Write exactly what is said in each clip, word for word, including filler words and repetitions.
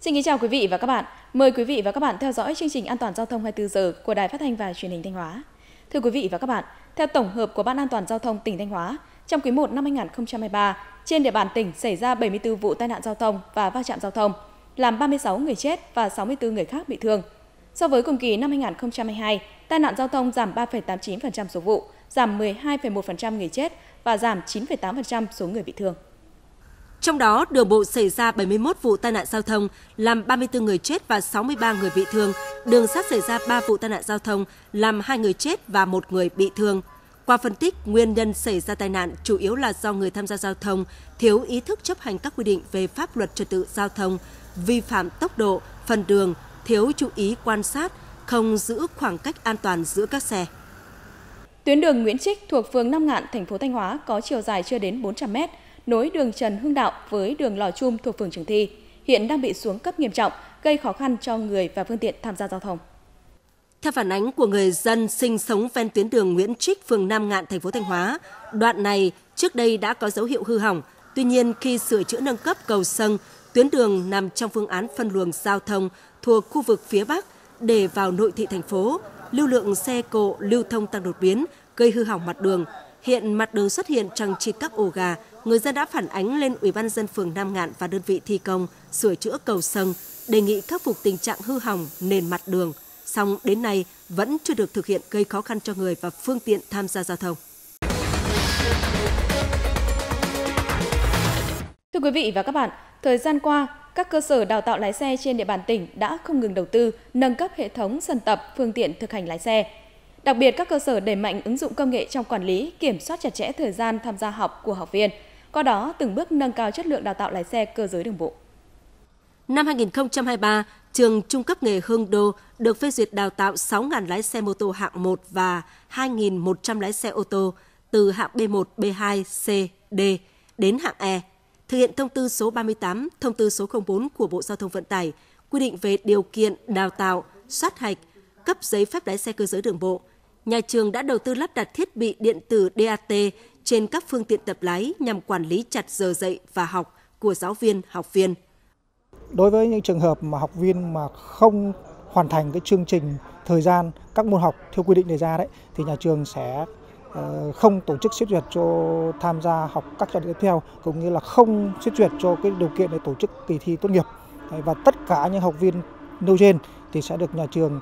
Xin kính chào quý vị và các bạn. Mời quý vị và các bạn theo dõi chương trình An toàn giao thông hai mươi tư giờ của Đài Phát thanh và Truyền hình Thanh Hóa. Thưa quý vị và các bạn, theo tổng hợp của Ban An toàn giao thông tỉnh Thanh Hóa, trong quý một năm hai nghìn không trăm hai mươi ba, trên địa bàn tỉnh xảy ra bảy mươi tư vụ tai nạn giao thông và va chạm giao thông, làm ba mươi sáu người chết và sáu mươi tư người khác bị thương. So với cùng kỳ năm hai nghìn không trăm hai mươi hai, tai nạn giao thông giảm ba phẩy tám mươi chín phần trăm số vụ, giảm mười hai phẩy một phần trăm người chết và giảm chín phẩy tám phần trăm số người bị thương. Trong đó, đường bộ xảy ra bảy mươi mốt vụ tai nạn giao thông, làm ba mươi tư người chết và sáu mươi ba người bị thương. Đường sắt xảy ra ba vụ tai nạn giao thông, làm hai người chết và một người bị thương. Qua phân tích, nguyên nhân xảy ra tai nạn chủ yếu là do người tham gia giao thông thiếu ý thức chấp hành các quy định về pháp luật trật tự giao thông, vi phạm tốc độ, phần đường, thiếu chú ý quan sát, không giữ khoảng cách an toàn giữa các xe. Tuyến đường Nguyễn Trích thuộc phường Nam Ngạn, thành phố Thanh Hóa có chiều dài chưa đến bốn trăm mét, nối đường Trần Hưng Đạo với đường Lò Chum thuộc phường Trường Thi, hiện đang bị xuống cấp nghiêm trọng, gây khó khăn cho người và phương tiện tham gia giao thông. Theo phản ánh của người dân sinh sống ven tuyến đường Nguyễn Trích, phường Nam Ngạn, thành phố Thanh Hóa, đoạn này trước đây đã có dấu hiệu hư hỏng. Tuy nhiên, khi sửa chữa nâng cấp cầu Sâng, tuyến đường nằm trong phương án phân luồng giao thông thuộc khu vực phía Bắc để vào nội thị thành phố, lưu lượng xe cộ lưu thông tăng đột biến, gây hư hỏng mặt đường. Hiện mặt đường xuất hiện trăng trịt các ổ gà, người dân đã phản ánh lên Ủy ban nhân dân phường Nam Ngạn và đơn vị thi công sửa chữa cầu Sâng, đề nghị khắc phục tình trạng hư hỏng nền mặt đường. Song đến nay vẫn chưa được thực hiện, gây khó khăn cho người và phương tiện tham gia giao thông. Thưa quý vị và các bạn, thời gian qua, các cơ sở đào tạo lái xe trên địa bàn tỉnh đã không ngừng đầu tư, nâng cấp hệ thống sân tập, phương tiện thực hành lái xe. Đặc biệt, các cơ sở đẩy mạnh ứng dụng công nghệ trong quản lý, kiểm soát chặt chẽ thời gian tham gia học của học viên, qua đó từng bước nâng cao chất lượng đào tạo lái xe cơ giới đường bộ. Năm hai nghìn không trăm hai mươi ba, trường trung cấp nghề Hương Đô được phê duyệt đào tạo sáu nghìn lái xe mô tô hạng một và hai nghìn một trăm lái xe ô tô từ hạng B một, B hai, C, D đến hạng E. Thực hiện thông tư số ba mươi tám, thông tư số không bốn của Bộ Giao thông Vận tải quy định về điều kiện đào tạo, sát hạch, cấp giấy phép lái xe cơ giới đường bộ. Nhà trường đã đầu tư lắp đặt thiết bị điện tử đê a tê trên các phương tiện tập lái nhằm quản lý chặt giờ dạy và học của giáo viên, học viên. Đối với những trường hợp mà học viên mà không hoàn thành cái chương trình thời gian các môn học theo quy định đề ra đấy, thì nhà trường sẽ không tổ chức xét duyệt cho tham gia học các giai đoạn tiếp theo, cũng như là không xét duyệt cho cái điều kiện để tổ chức kỳ thi tốt nghiệp. Và tất cả những học viên nêu trên thì sẽ được nhà trường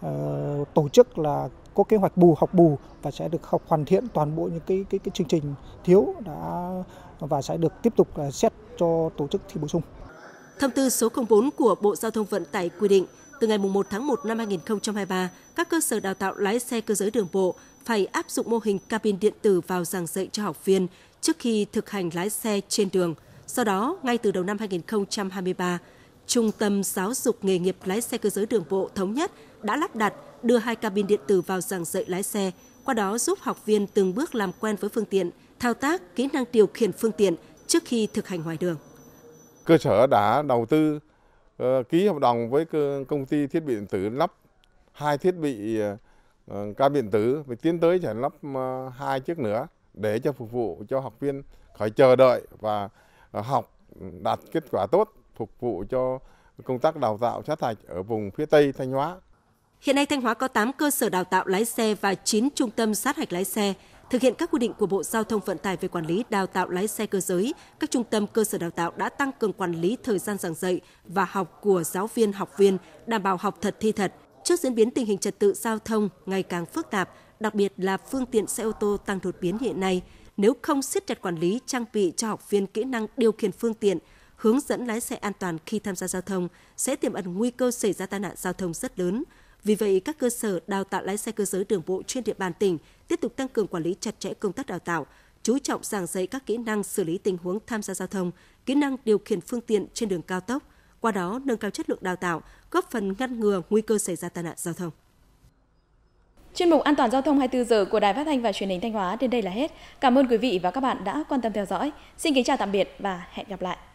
uh, tổ chức là có kế hoạch bù học bù và sẽ được học hoàn thiện toàn bộ những cái cái cái chương trình thiếu đã và sẽ được tiếp tục uh, xét cho tổ chức thi bổ sung. Thông tư số không bốn của Bộ Giao thông Vận tải quy định từ ngày mùng một tháng một năm hai nghìn không trăm hai mươi ba, các cơ sở đào tạo lái xe cơ giới đường bộ phải áp dụng mô hình cabin điện tử vào giảng dạy cho học viên trước khi thực hành lái xe trên đường. Sau đó, ngay từ đầu năm hai nghìn không trăm hai mươi ba, Trung tâm Giáo dục Nghề nghiệp Lái xe cơ giới đường bộ Thống Nhất đã lắp đặt đưa hai cabin điện tử vào giảng dạy lái xe, qua đó giúp học viên từng bước làm quen với phương tiện, thao tác, kỹ năng điều khiển phương tiện trước khi thực hành ngoài đường. Cơ sở đã đầu tư uh, ký hợp đồng với công ty thiết bị điện tử lắp hai thiết bị uh, cabin điện tử, và tiến tới sẽ lắp uh, hai chiếc nữa để cho phục vụ cho học viên khỏi chờ đợi và uh, học đạt kết quả tốt, phục vụ cho công tác đào tạo sát hạch ở vùng phía Tây Thanh Hóa. Hiện nay Thanh Hóa có tám cơ sở đào tạo lái xe và chín trung tâm sát hạch lái xe. Thực hiện các quy định của Bộ Giao thông Vận tải về quản lý đào tạo lái xe cơ giới, các trung tâm cơ sở đào tạo đã tăng cường quản lý thời gian giảng dạy và học của giáo viên, học viên, đảm bảo học thật thi thật. Trước diễn biến tình hình trật tự giao thông ngày càng phức tạp, đặc biệt là phương tiện xe ô tô tăng đột biến hiện nay, nếu không siết chặt quản lý, trang bị cho học viên kỹ năng điều khiển phương tiện, hướng dẫn lái xe an toàn khi tham gia giao thông, sẽ tiềm ẩn nguy cơ xảy ra tai nạn giao thông rất lớn. Vì vậy, các cơ sở đào tạo lái xe cơ giới đường bộ trên địa bàn tỉnh tiếp tục tăng cường quản lý chặt chẽ công tác đào tạo, chú trọng giảng dạy các kỹ năng xử lý tình huống tham gia giao thông, kỹ năng điều khiển phương tiện trên đường cao tốc, qua đó nâng cao chất lượng đào tạo, góp phần ngăn ngừa nguy cơ xảy ra tai nạn giao thông. Chuyên mục An toàn giao thông hai mươi tư giờ của Đài Phát thanh và Truyền hình Thanh Hóa đến đây là hết. Cảm ơn quý vị và các bạn đã quan tâm theo dõi. Xin kính chào tạm biệt và hẹn gặp lại.